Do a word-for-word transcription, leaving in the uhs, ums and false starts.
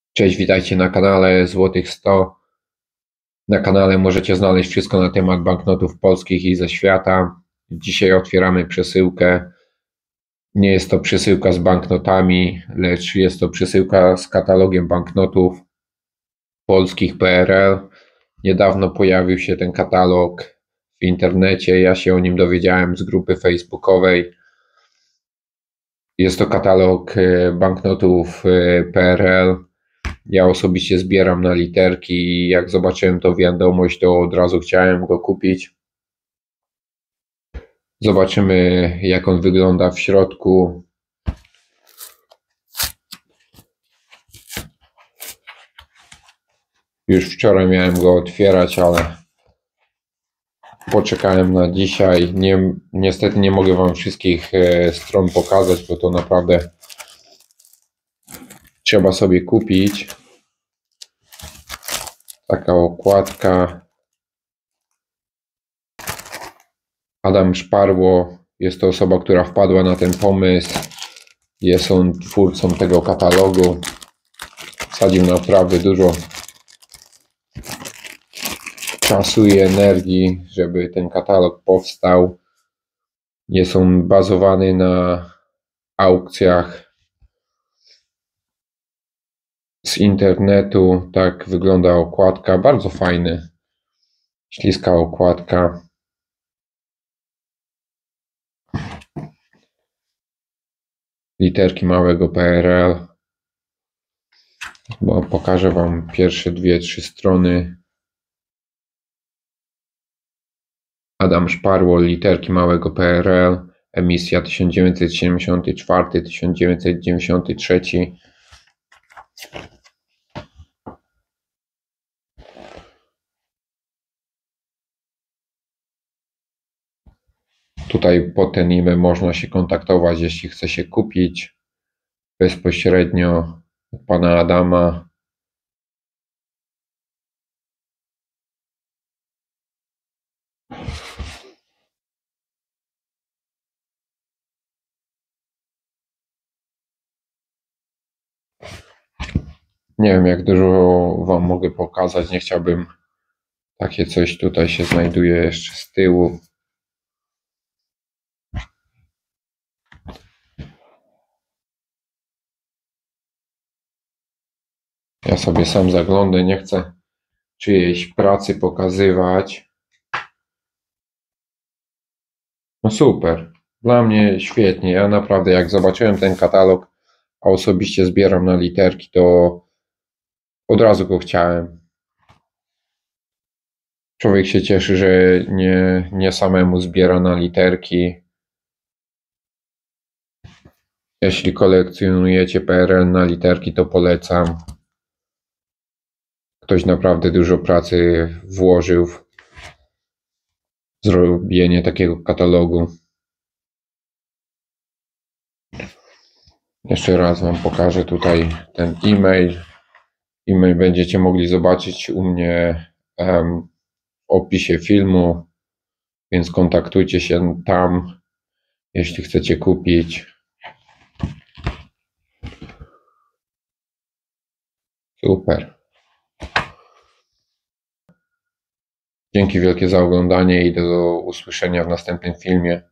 Cześć, witajcie na kanale Złotych sto. Na kanale możecie znaleźć wszystko na temat banknotów polskich i ze świata. Dzisiaj otwieramy przesyłkę. Nie jest to przesyłka z banknotami, lecz jest to przesyłka z katalogiem banknotów polskich P R L. Niedawno pojawił się ten katalog w internecie. Ja się o nim dowiedziałem z grupy facebookowej. Jest to katalog banknotów P R L. Ja osobiście zbieram na literki i jak zobaczyłem tą wiadomość, to od razu chciałem go kupić. Zobaczymy, jak on wygląda w środku. Już wczoraj miałem go otwierać, ale poczekałem na dzisiaj. Nie, niestety nie mogę Wam wszystkich stron pokazać, bo to naprawdę trzeba sobie kupić. Taka okładka. Adam Szparło jest to osoba, która wpadła na ten pomysł. Jest on twórcą tego katalogu. Wsadził naprawdę dużo czasu i energii, żeby ten katalog powstał. Jest on bazowany na aukcjach z internetu. Tak wygląda okładka. Bardzo fajny. Śliska okładka. Literki małego P R L. Bo pokażę Wam pierwsze dwie, trzy strony. Adam Szparło, literki małego P R L. Emisja tysiąc dziewięćset siedemdziesiąty czwarty do tysiąc dziewięćset dziewięćdziesiątego trzeciego. Tutaj pod ten e-mail można się kontaktować, jeśli chce się kupić bezpośrednio od pana Adama. Nie wiem, jak dużo Wam mogę pokazać. Nie chciałbym. Takie coś tutaj się znajduje jeszcze z tyłu. Ja sobie sam zaglądam, nie chcę czyjejś pracy pokazywać. No super, dla mnie świetnie. Ja naprawdę jak zobaczyłem ten katalog, a osobiście zbieram na literki, to od razu go chciałem. Człowiek się cieszy, że nie, nie samemu zbiera na literki. Jeśli kolekcjonujecie P R L na literki, to polecam. Ktoś naprawdę dużo pracy włożył w zrobienie takiego katalogu. Jeszcze raz Wam pokażę tutaj ten e-mail. E-mail będziecie mogli zobaczyć u mnie um, w opisie filmu, więc kontaktujcie się tam, jeśli chcecie kupić. Super. Dzięki wielkie za oglądanie i do usłyszenia w następnym filmie.